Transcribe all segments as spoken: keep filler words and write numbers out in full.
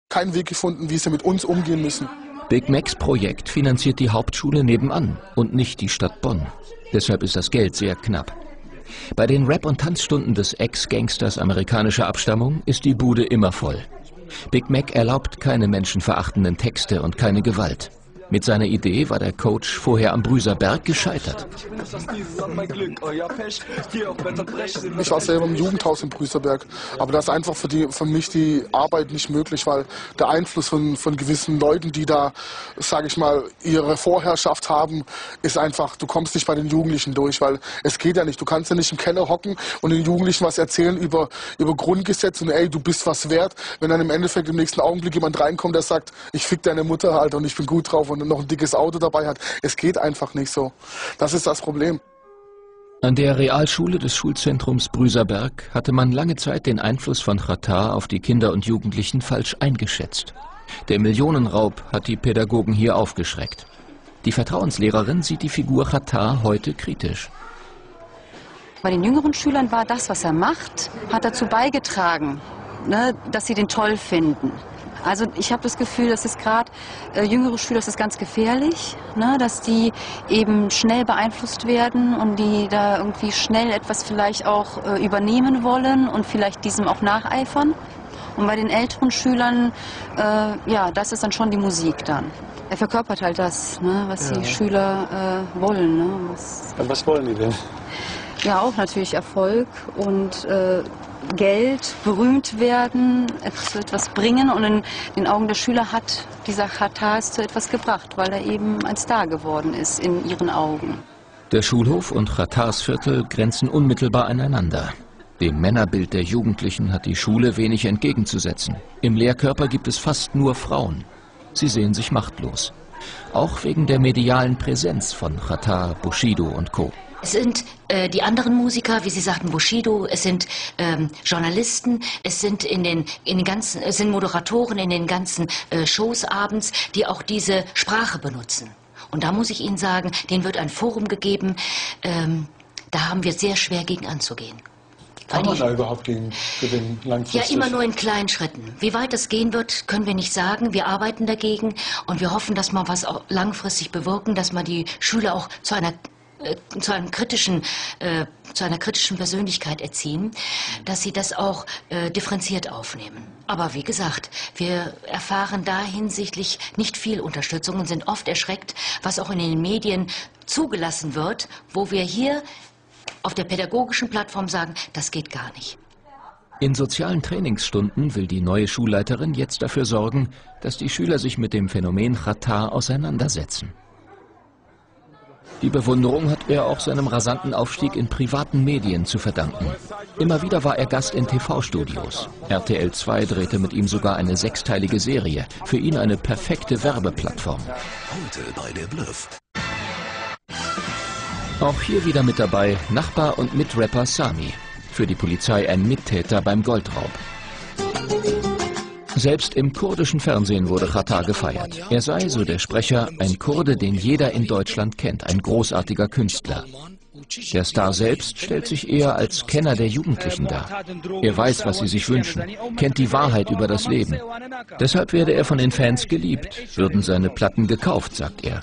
keinen Weg gefunden, wie sie mit uns umgehen müssen. Big Macs Projekt finanziert die Hauptschule nebenan und nicht die Stadt Bonn. Deshalb ist das Geld sehr knapp. Bei den Rap- und Tanzstunden des Ex-Gangsters amerikanischer Abstammung ist die Bude immer voll. Big Mac erlaubt keine menschenverachtenden Texte und keine Gewalt. Mit seiner Idee war der Coach vorher am Brüserberg gescheitert. Ich war selber im Jugendhaus im Brüserberg, aber das ist einfach für, die, für mich die Arbeit nicht möglich, weil der Einfluss von, von gewissen Leuten, die da, sage ich mal, ihre Vorherrschaft haben, ist einfach, du kommst nicht bei den Jugendlichen durch, weil es geht ja nicht. Du kannst ja nicht im Keller hocken und den Jugendlichen was erzählen über, über Grundgesetze und ey, du bist was wert, wenn dann im Endeffekt im nächsten Augenblick jemand reinkommt, der sagt, ich fick deine Mutter halt und ich bin gut drauf und noch ein dickes Auto dabei hat. Es geht einfach nicht so. Das ist das Problem. An der Realschule des Schulzentrums Brüserberg hatte man lange Zeit den Einfluss von Xatar auf die Kinder und Jugendlichen falsch eingeschätzt. Der Millionenraub hat die Pädagogen hier aufgeschreckt. Die Vertrauenslehrerin sieht die Figur Xatar heute kritisch. Bei den jüngeren Schülern war das, was er macht, hat dazu beigetragen, ne, dass sie den toll finden. Also ich habe das Gefühl, dass es gerade äh, jüngere Schüler, das ist ganz gefährlich, ne, dass die eben schnell beeinflusst werden und die da irgendwie schnell etwas vielleicht auch äh, übernehmen wollen und vielleicht diesem auch nacheifern. Und bei den älteren Schülern, äh, ja, das ist dann schon die Musik dann. Er verkörpert halt das, ne, was ja. die Schüler äh, wollen. Ne, was, ja, was wollen die denn? Ja, auch natürlich Erfolg und äh, Geld, berühmt werden, zu etwas bringen. Und in den Augen der Schüler hat dieser Xatar es zu etwas gebracht, weil er eben ein Star geworden ist in ihren Augen. Der Schulhof und Xatars Viertel grenzen unmittelbar aneinander. Dem Männerbild der Jugendlichen hat die Schule wenig entgegenzusetzen. Im Lehrkörper gibt es fast nur Frauen. Sie sehen sich machtlos. Auch wegen der medialen Präsenz von Xatar, Bushido und Co. Es sind äh, die anderen Musiker, wie Sie sagten, Bushido, es sind ähm, Journalisten, es sind in den, in den ganzen, es sind Moderatoren in den ganzen äh, Shows abends, die auch diese Sprache benutzen. Und da muss ich Ihnen sagen, denen wird ein Forum gegeben, ähm, da haben wir sehr schwer gegen anzugehen. Kann man da überhaupt gegen gewinnen, langfristig? Ja, immer nur in kleinen Schritten. Wie weit es gehen wird, können wir nicht sagen. Wir arbeiten dagegen und wir hoffen, dass wir was auch langfristig bewirken, dass man die Schüler auch zu einer zu einem kritischen, äh, zu einer kritischen Persönlichkeit erziehen, dass sie das auch äh, differenziert aufnehmen. Aber wie gesagt, wir erfahren da hinsichtlich nicht viel Unterstützung und sind oft erschreckt, was auch in den Medien zugelassen wird, wo wir hier auf der pädagogischen Plattform sagen, das geht gar nicht. In sozialen Trainingsstunden will die neue Schulleiterin jetzt dafür sorgen, dass die Schüler sich mit dem Phänomen Xatar auseinandersetzen. Die Bewunderung hat er auch seinem rasanten Aufstieg in privaten Medien zu verdanken. Immer wieder war er Gast in T V-Studios. R T L zwei drehte mit ihm sogar eine sechsteilige Serie. Für ihn eine perfekte Werbeplattform. Heute bei der Bluff. Auch hier wieder mit dabei Nachbar und Mitrapper Sami. Für die Polizei ein Mittäter beim Goldraub. Selbst im kurdischen Fernsehen wurde Xatar gefeiert. Er sei, so der Sprecher, ein Kurde, den jeder in Deutschland kennt, ein großartiger Künstler. Der Star selbst stellt sich eher als Kenner der Jugendlichen dar. Er weiß, was sie sich wünschen, kennt die Wahrheit über das Leben. Deshalb werde er von den Fans geliebt, würden seine Platten gekauft, sagt er.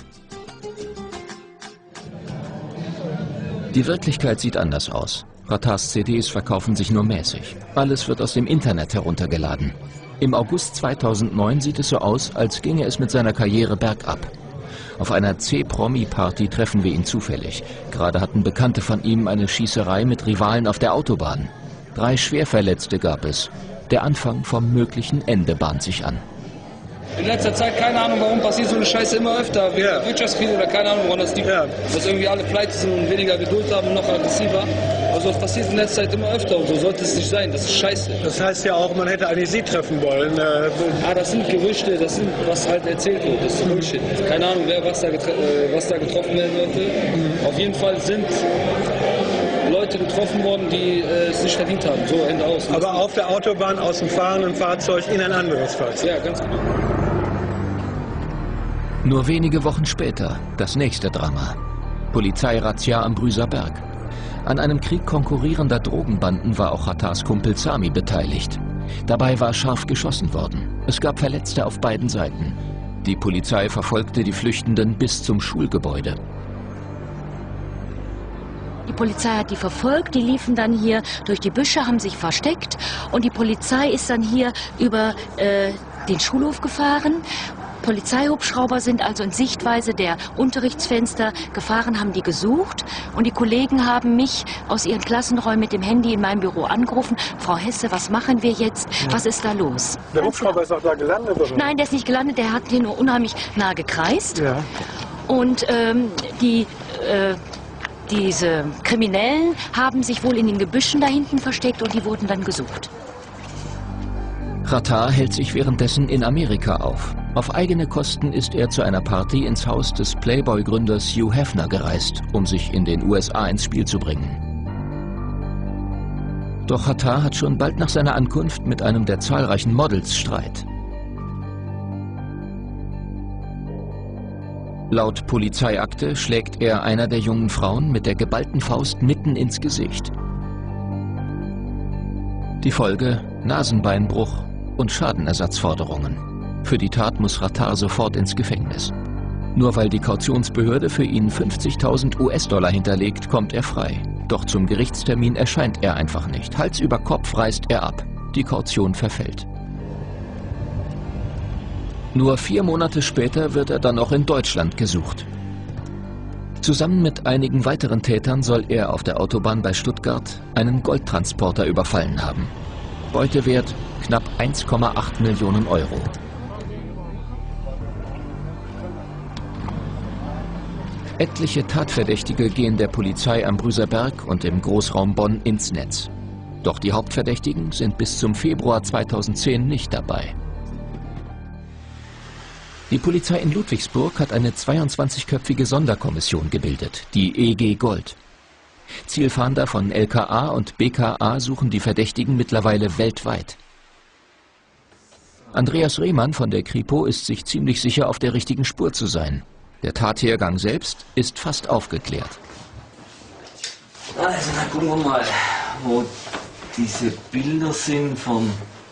Die Wirklichkeit sieht anders aus. Xatars C Ds verkaufen sich nur mäßig. Alles wird aus dem Internet heruntergeladen. Im August zweitausendneun sieht es so aus, als ginge es mit seiner Karriere bergab. Auf einer C-Promi-Party treffen wir ihn zufällig. Gerade hatten Bekannte von ihm eine Schießerei mit Rivalen auf der Autobahn. Drei Schwerverletzte gab es. Der Anfang vom möglichen Ende bahnt sich an. In letzter Zeit, keine Ahnung warum, passiert so eine Scheiße immer öfter. Yeah. Wirtschaftskrise oder keine Ahnung, woran das liegt. Yeah. Dass irgendwie alle pleite sind und weniger Geduld haben und noch aggressiver. Also das passiert in letzter Zeit immer öfter und so sollte es nicht sein. Das ist scheiße. Das heißt ja auch, man hätte eigentlich Sie treffen wollen. Äh, ah, das sind Gerüchte, das sind, was halt erzählt wird. Das ist Bullshit. Keine Ahnung, wer was da, äh, was da getroffen werden sollte. Mhm. Auf jeden Fall sind Leute getroffen worden, die äh, es nicht verdient haben. So, Ende aus. Aber auf der Autobahn aus dem fahrenden Fahrzeug in ein anderes Fahrzeug. Ja, ganz genau. Nur wenige Wochen später das nächste Drama. Polizeirazzia am Brüserberg. An einem Krieg konkurrierender Drogenbanden war auch Xatars Kumpel Sami beteiligt. Dabei war scharf geschossen worden. Es gab Verletzte auf beiden Seiten. Die Polizei verfolgte die Flüchtenden bis zum Schulgebäude. Die Polizei hat die verfolgt, die liefen dann hier durch die Büsche, haben sich versteckt und die Polizei ist dann hier über äh, den Schulhof gefahren. Polizeihubschrauber sind also in Sichtweise der Unterrichtsfenster gefahren, haben die gesucht und die Kollegen haben mich aus ihren Klassenräumen mit dem Handy in meinem Büro angerufen. Frau Hesse, was machen wir jetzt? Ja. Was ist da los? Der Hubschrauber ist auch da gelandet, oder? Nein, der ist nicht gelandet, der hat hier nur unheimlich nah gekreist. Ja. Und ähm, die, äh, diese Kriminellen haben sich wohl in den Gebüschen da hinten versteckt und die wurden dann gesucht. Xatar hält sich währenddessen in Amerika auf. Auf eigene Kosten ist er zu einer Party ins Haus des Playboy-Gründers Hugh Hefner gereist, um sich in den U S A ins Spiel zu bringen. Doch Xatar hat schon bald nach seiner Ankunft mit einem der zahlreichen Models Streit. Laut Polizeiakte schlägt er einer der jungen Frauen mit der geballten Faust mitten ins Gesicht. Die Folge: Nasenbeinbruch und Schadenersatzforderungen. Für die Tat muss Xatar sofort ins Gefängnis. Nur weil die Kautionsbehörde für ihn fünfzigtausend US-Dollar hinterlegt, kommt er frei. Doch zum Gerichtstermin erscheint er einfach nicht. Hals über Kopf reist er ab. Die Kaution verfällt. Nur vier Monate später wird er dann auch in Deutschland gesucht. Zusammen mit einigen weiteren Tätern soll er auf der Autobahn bei Stuttgart einen Goldtransporter überfallen haben. Beutewert knapp eins Komma acht Millionen Euro. Etliche Tatverdächtige gehen der Polizei am Brüserberg und im Großraum Bonn ins Netz. Doch die Hauptverdächtigen sind bis zum Februar zweitausendzehn nicht dabei. Die Polizei in Ludwigsburg hat eine zweiundzwanzigköpfige Sonderkommission gebildet, die E G Gold. Zielfahnder von L K A und B K A suchen die Verdächtigen mittlerweile weltweit. Andreas Rehmann von der Kripo ist sich ziemlich sicher, auf der richtigen Spur zu sein. Der Tathergang selbst ist fast aufgeklärt. Also, dann gucken wir mal, wo diese Bilder sind vom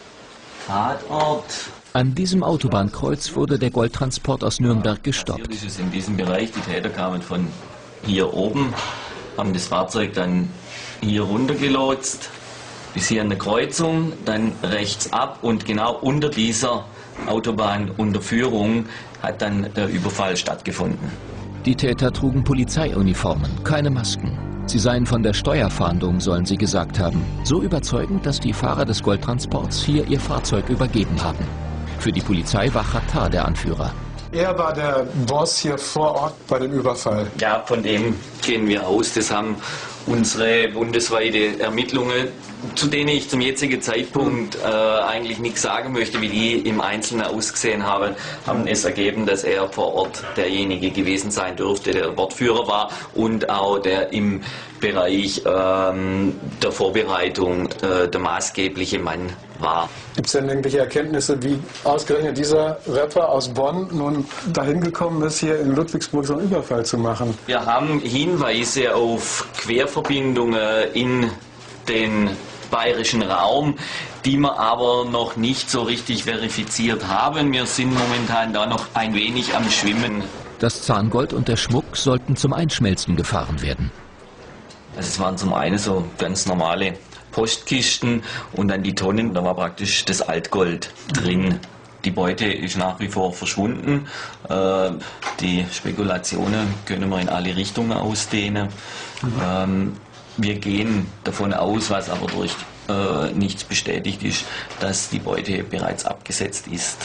Tatort. An diesem Autobahnkreuz wurde der Goldtransport aus Nürnberg gestoppt. Hier ist es in diesem Bereich. Die Täter kamen von hier oben, haben das Fahrzeug dann hier runtergelotst, bis hier an der Kreuzung, dann rechts ab und genau unter dieser Autobahnunterführung hat dann der Überfall stattgefunden. Die Täter trugen Polizeiuniformen, keine Masken. Sie seien von der Steuerfahndung, sollen sie gesagt haben. So überzeugend, dass die Fahrer des Goldtransports hier ihr Fahrzeug übergeben haben. Für die Polizei war Xatar der Anführer. Er war der Boss hier vor Ort bei dem Überfall. Ja, von dem gehen wir aus. Das haben unsere bundesweite Ermittlungen, zu denen ich zum jetzigen Zeitpunkt äh, eigentlich nichts sagen möchte, wie die im Einzelnen ausgesehen haben, haben es ergeben, dass er vor Ort derjenige gewesen sein dürfte, der Wortführer war und auch der im Bereich ähm, der Vorbereitung äh, der maßgebliche Mann war. Gibt es denn irgendwelche Erkenntnisse, wie ausgerechnet dieser Rapper aus Bonn nun dahin gekommen ist, hier in Ludwigsburg so einen Überfall zu machen? Wir haben Hinweise auf Querverbindungen in den bayerischen Raum, die wir aber noch nicht so richtig verifiziert haben. Wir sind momentan da noch ein wenig am Schwimmen. Das Zahngold und der Schmuck sollten zum Einschmelzen gefahren werden. Also es waren zum einen so ganz normale Postkisten und dann die Tonnen, da war praktisch das Altgold drin. Die Beute ist nach wie vor verschwunden. Äh, die Spekulationen können wir in alle Richtungen ausdehnen. Ähm, wir gehen davon aus, was aber durch äh, nichts bestätigt ist, dass die Beute bereits abgesetzt ist.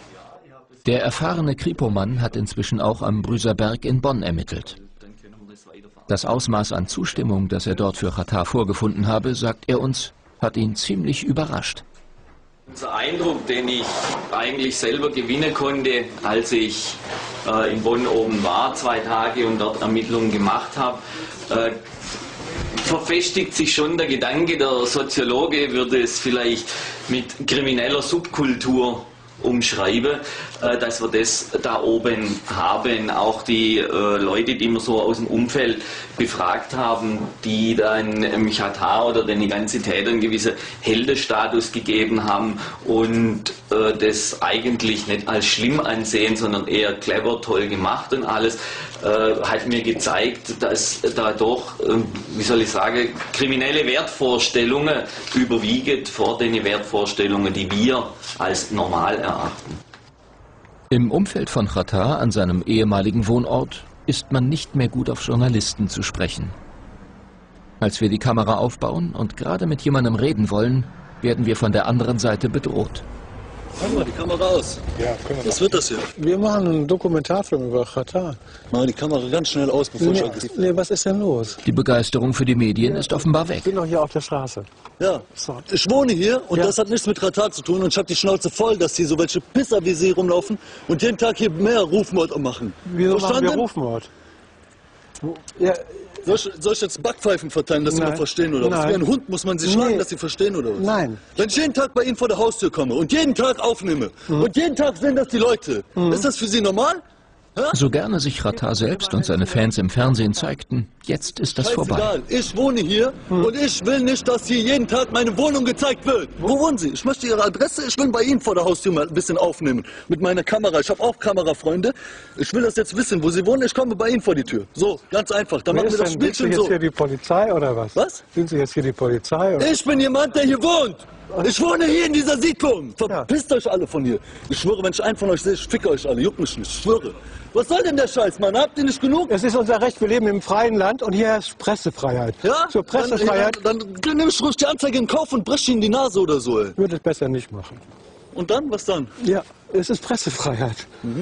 Der erfahrene Kripo-Mann hat inzwischen auch am Brüserberg in Bonn ermittelt. Das Ausmaß an Zustimmung, das er dort für Xatar vorgefunden habe, sagt er uns, hat ihn ziemlich überrascht. Unser Eindruck, den ich eigentlich selber gewinnen konnte, als ich äh, in Bonn oben war, zwei Tage und dort Ermittlungen gemacht habe, äh, verfestigt sich schon der Gedanke, der Soziologe würde es vielleicht mit krimineller Subkultur umschreiben, äh, dass wir das da oben haben. Auch die äh, Leute, die wir so aus dem Umfeld befragt haben, die dann im Katar oder den ganzen Tätern einen gewissen Heldenstatus gegeben haben und äh, das eigentlich nicht als schlimm ansehen, sondern eher clever, toll gemacht und alles, äh, hat mir gezeigt, dass da doch, äh, wie soll ich sagen, kriminelle Wertvorstellungen überwiegen vor den Wertvorstellungen, die wir als normal erachten. Im Umfeld von Xatar, an seinem ehemaligen Wohnort, ist man nicht mehr gut auf Journalisten zu sprechen. Als wir die Kamera aufbauen und gerade mit jemandem reden wollen, werden wir von der anderen Seite bedroht. Mach mal die Kamera aus. Ja, können wir Was wird das hier? Wir machen einen Dokumentarfilm über Xatar. Mach die Kamera ganz schnell aus, bevor Nee, ich... nee, was ist denn los? Die Begeisterung für die Medien ist offenbar weg. Ich bin doch hier auf der Straße. Ja, ich wohne hier und Ja. das hat nichts mit Xatar zu tun und ich habe die Schnauze voll, dass hier so welche Pisser wie Sie rumlaufen und jeden Tag hier mehr Rufmord machen. Wieso machen wir Verstanden? Rufmord? Ja, Soll ich, soll ich jetzt Backpfeifen verteilen, dass Sie Nein. noch verstehen oder was? Nein. Wie ein Hund muss man Sie schlagen, Nee. dass Sie verstehen oder was? Nein. Wenn ich jeden Tag bei Ihnen vor der Haustür komme und jeden Tag aufnehme und jeden Tag sehen das die Leute, ist das für Sie normal? So gerne sich Xatar selbst und seine Fans im Fernsehen zeigten, jetzt ist das vorbei. Scheißegal, ich wohne hier und ich will nicht, dass hier jeden Tag meine Wohnung gezeigt wird. Wo wohnen Sie? Ich möchte Ihre Adresse, ich will bei Ihnen vor der Haustür mal ein bisschen aufnehmen. Mit meiner Kamera. Ich habe auch Kamerafreunde. Ich will das jetzt wissen, wo Sie wohnen. Ich komme bei Ihnen vor die Tür. So, ganz einfach. Dann wer machen wir ist das denn, sind Sie Spielchen jetzt so. hier die Polizei oder was? Was? Sind Sie jetzt hier die Polizei? Oder? Ich bin jemand, der hier wohnt. Ich wohne hier in dieser Siedlung. Verpisst euch alle von hier. Ich schwöre, wenn ich einen von euch sehe, ich ficke euch alle. Juckt mich nicht. Ich schwöre. Was soll denn der Scheiß, Mann? Habt ihr nicht genug? Es ist unser Recht, wir leben im freien Land und hier herrscht Pressefreiheit. Ja? Zur Pressefreiheit Dann, dann, dann nehme ich ruhig die Anzeige in Kauf und breche ihnen die Nase oder so, ey. würde es besser nicht machen. Und dann? Was dann? Ja, es ist Pressefreiheit.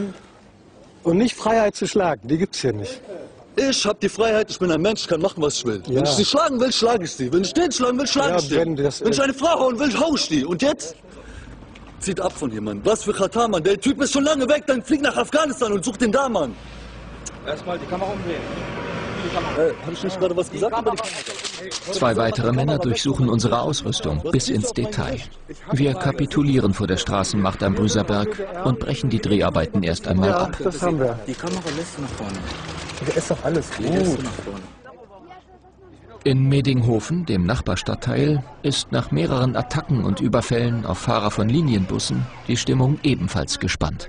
Und nicht Freiheit zu schlagen, die gibt's hier nicht. Ich habe die Freiheit, ich bin ein Mensch, ich kann machen, was ich will. Ja. Wenn ich sie schlagen will, schlage ich sie. Wenn ich den schlagen will, schlage Ja, ich den. wenn das- wenn ich eine Frau hauen will, hau ich die. Und jetzt? Zieht ab von hier, Mann. Was für Xatar, Mann. Der Typ ist schon lange weg, dann flieg nach Afghanistan und such den da, Mann. Erstmal die Kamera umdrehen. Äh, hab ich nicht gerade was gesagt über die Kamera? Zwei weitere Männer durchsuchen unsere Ausrüstung bis ins Detail. Wir kapitulieren vor der Straßenmacht am Brüserberg und brechen die Dreharbeiten erst einmal Ja, ab. das haben wir. Die Kamera lässt nach vorne. Da ist doch alles Die lässt nach vorne. In Medinghofen, dem Nachbarstadtteil, ist nach mehreren Attacken und Überfällen auf Fahrer von Linienbussen die Stimmung ebenfalls gespannt.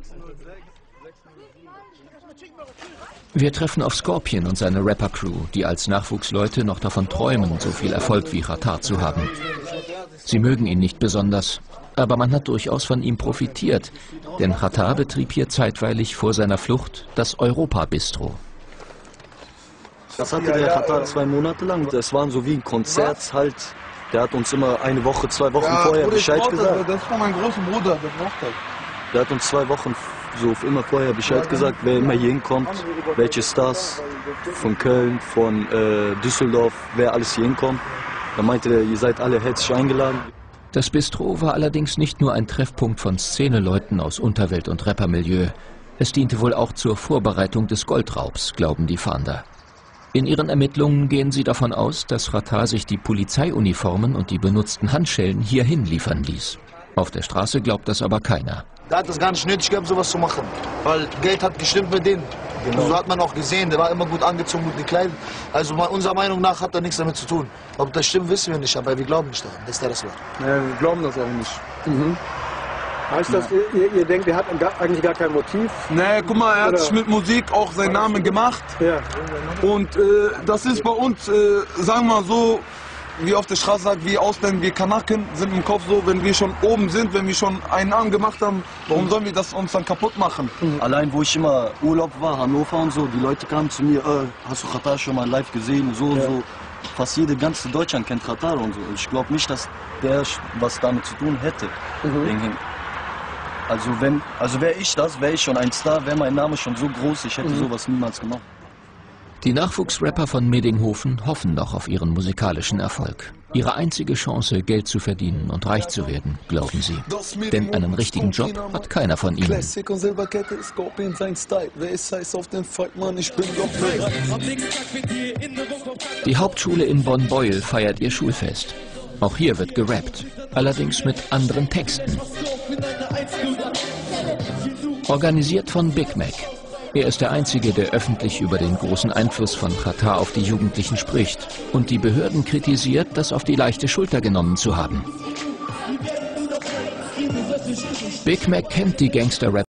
Wir treffen auf Scorpion und seine Rapper-Crew, die als Nachwuchsleute noch davon träumen, so viel Erfolg wie Xatar zu haben. Sie mögen ihn nicht besonders, aber man hat durchaus von ihm profitiert, denn Xatar betrieb hier zeitweilig vor seiner Flucht das Europa-Bistro. Das hatte der Xatar zwei Monate lang. Das waren so wie ein Konzert halt. Der hat uns immer eine Woche, zwei Wochen Ja, vorher Bruder, ich Bescheid brauch das, gesagt. Das ist von meinem großen Bruder, der braucht das. Der hat uns zwei Wochen so immer vorher Bescheid gesagt, wer immer hier hinkommt, welche Stars von Köln, von äh, Düsseldorf, wer alles hier hinkommt. Da meinte er, ihr seid alle herzlich eingeladen. Das Bistro war allerdings nicht nur ein Treffpunkt von Szeneleuten aus Unterwelt- und Rappermilieu. Es diente wohl auch zur Vorbereitung des Goldraubs, glauben die Fahnder. In ihren Ermittlungen gehen sie davon aus, dass Xatar sich die Polizeiuniformen und die benutzten Handschellen hierhin liefern ließ. Auf der Straße glaubt das aber keiner. Der hat es gar nicht nötig gehabt, sowas zu machen. Weil Geld hat gestimmt mit denen. Genau. So hat man auch gesehen, der war immer gut angezogen, gut gekleidet. Also unserer Meinung nach hat er nichts damit zu tun. Ob das stimmt, wissen wir nicht, aber wir glauben nicht daran, dass der das war. Ja, wir glauben das auch nicht. Mhm. Heißt das, ihr, ihr, ihr denkt, er hat gar, eigentlich gar kein Motiv? Nee, guck mal, er hat Oder? sich mit Musik auch seinen Namen gemacht. Ja. Und äh, das ist bei uns, äh, sagen wir mal so, wie auf der Straße sagt, wir Ausländer, wir Kanaken sind im Kopf so, wenn wir schon oben sind, wenn wir schon einen Namen gemacht haben, warum sollen wir das uns dann kaputt machen? Allein wo ich immer Urlaub war, Hannover und so, die Leute kamen zu mir, äh, hast du Xatar schon mal live gesehen, so und Ja. so. Fast jede ganze Deutschland kennt Xatar und so. Ich glaube nicht, dass der was damit zu tun hätte. Mhm. Wegen ihm. Also wenn, also wäre ich das, wäre ich schon ein Star, wäre mein Name schon so groß, ich hätte Mhm. sowas niemals gemacht. Die Nachwuchsrapper von Medinghofen hoffen noch auf ihren musikalischen Erfolg. Ihre einzige Chance, Geld zu verdienen und reich zu werden, glauben sie. Denn einen richtigen Job hat keiner von ihnen. Classic und Silberkette, Scorpion sein Style. Wer ist heiß auf den Fight, Mann? Ich bin doch bereit. Die Hauptschule in Bonn-Beuel feiert ihr Schulfest. Auch hier wird gerappt, allerdings mit anderen Texten. Organisiert von Big Mac. Er ist der Einzige, der öffentlich über den großen Einfluss von Xatar auf die Jugendlichen spricht und die Behörden kritisiert, das auf die leichte Schulter genommen zu haben. Big Mac kennt die Gangster-Rapper